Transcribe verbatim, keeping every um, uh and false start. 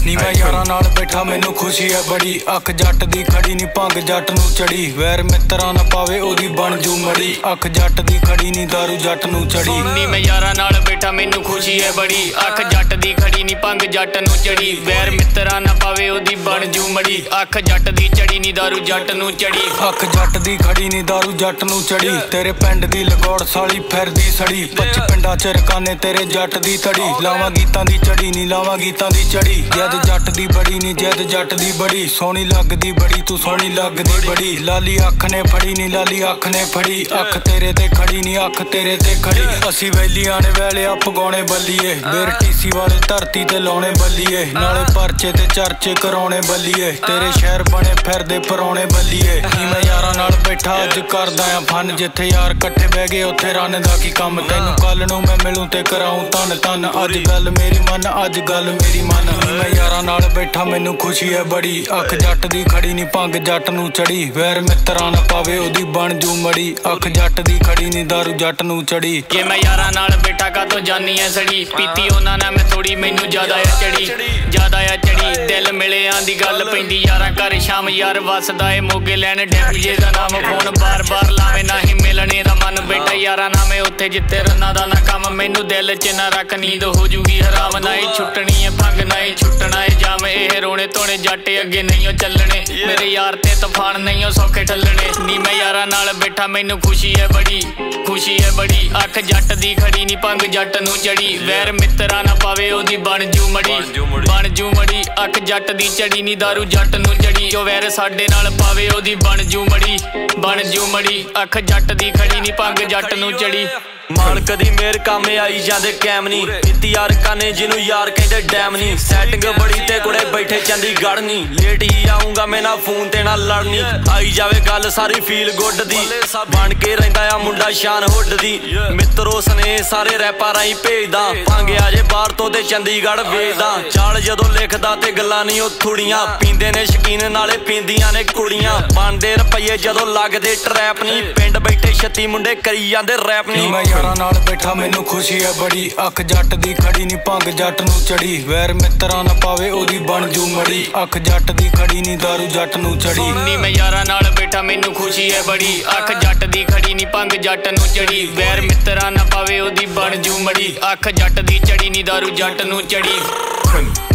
ਨੀ मैं यारां नाल बैठा मैनू खुशी है बड़ी अख जट दी खड़ी नी भंग जट नू चढ़ी वैर मित्रा ना पावे ओदी बन जू मड़ी अख जट दी खड़ी नी दारू जट नू चढ़ी नी मैं यारां नाल बैठा मैनू खुशी है बड़ी अख जट दी खड़ी नी भंग जट नू चढ़ी वैर मित्रा ना पावे ओदी बन जू मड़ी अख जट दी चढ़ी नी दारू जट नू चढ़ी अख जट दी खड़ी नी दारू जट नू चढ़ी तेरे पिंड दी लगौड़ साली फिरदी सड़ी पच पिंडा च रकाने तेरे जट दी तड़ी लावा गीतां दी चढ़ी नी लावा गीतां दी चढ़ी जद जट दी बड़ी नी जद जट दी बड़ी सोहनी लगदी बड़ी तू सोहनी लगदी बड़ी लाली अख ने फड़ी नी लाली अख ने फड़ी अख तेरे ते खड़ी नी अख तेरे ते खड़ी असी वैलियां ने वैले पगाउने बल्लीए बेर टीसी वाले धरती ते लाउने बल्लीए नाले परचे ते चर्चे कराउने बल्लीए तेरे शहर बने फिरदे परौने बल्लीए नी मैं यारां नाल बैठा अज करदा आ फन जिथे यार कट्ठे बह गए उत्थे रन दा की कम तैनू कल नू मैं मिलूं ते कराऊं तन तन अज गल मेरी मन अज गल मेरी मन मैं यारां नाल बैठा मैनू खुशी है बड़ी अख जट दी खड़ी नी भंग जट नू चढ़ी वैर मित्रा ना पावे ओदी बन जू मड़ी अख जट दी खड़ी नी दारू जट नू चढ़ी जे मैं यारां नाल बैठा का तो जानी है सड़ी पीती उन्हां ना मैं थोड़ी मैनू ज्यादा आ चढ़ी ज्यादा आ चढ़ी दिल मिलियां दी गल पैंदी यारां घर शाम यार वसदा ए मोगे लैन डैपीजे दा नाम फोन बार बार लावे ना ही मिलने दा मन बेटा यारां ना मैं उत्थे जिथे रन्ना दा ना कम मैनू दिल च ना रख नींद हो जूगी हराम ना ही छुट्टनी है भंग ना ही छुट्टना है जाम ए रोने धोने जाटे अगे नहीं चलने मेरे यार ते तूफान नहीं सौखे ठलने नी मैं यारां नाल बैठा मैनू खुशी है बड़ी खुशी है बड़ी अख जट दी खड़ी नी भंग जट नू चढ़ी वैर मित्रा ना पावे ओदी बन जू मड़ी बन जू मड़ी अख जट दी चढ़ी नी दारू जट नू चढ़ी जो वैर साडे नाल पावे ओदी बन जू मड़ी बन जू मड़ी अख जट दी खड़ी नी भंग जट नू चढ़ी मालक दी मेर कामे आई जांदे कैम नी इत्ती यार काने जिनू यार कहंदे डैम नी सैटिंग बड़ी ते कुड़े बैठे चंडीगढ़ नी लेट ही आऊंगा मैं ना फोन ते ना लड़नी आई जावे गल सारी फील गुड दी बन के रहिंदा आ मुंडा शान हुड दी मित्रो सने सारे रैपा राई भेजदा भांगे आजे बाहर तो ते चंडीगढ़ भेजदा चाल जदों लिखदा ते गल्लां नहीं ओ थोड़ियां पींदे ने शकीन नाले पींदियां ने कुड़ियां बनदे रुपये जदों लगदे ट्रैप नी पिंड बैठे छत्ती मुंडे करी जांदे रैप नी यारां नाल बैठा मैनू खुशी है बड़ी अख जट दी खड़ी नी भंग जट नू चढ़ी वैर मित्रा ना पावे ओदी बन जू मड़ी अख जट दी खड़ी नी दारू जट नू चढ़ी नी मैं यारां नाल बैठा मैनू खुशी है बड़ी अख जट दी खड़ी नी भंग जट नू चढ़ी वैर मित्रा ना पावे ओदी बन जू मड़ी अख जट दी चढ़ी नी दारू जट नू चढ़ी।